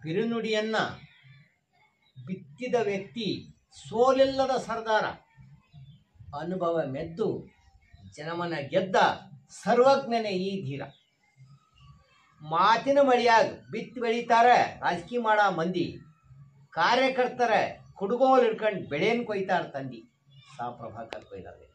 ಬಿರುನುಡಿಯನ್ನ ಬಿತ್ತಿದ ವ್ಯಕ್ತಿ ಸೋಲಿಲ್ಲದ ಸರ್ದಾರ. ಅನುಭವ ಮೆದ್ದು ಜನಮನ ಗೆದ್ದ ಸರ್ವಜ್ಞನೇ ಈ ಧೀರ. ಮಾತಿನ ಮಳಿಯಾಗ ಬಿತ್ತಿ ಬೆಳಿತಾರ ರಾಜಕೀಯ ಮಾಡ ಮಂದಿ, ಕಾರ್ಯಕರ್ತರ ಕುಡುಗೋಲ್ ಹಿಡ್ಕೊಂಡು ಬೆಳೆಯನ್ನು ಕೊಯ್ತಾರ ತಂದಿ. ಸಾ ಪ್ರಭಾಕರ್ ಕೊಯ್ದಾರೆ.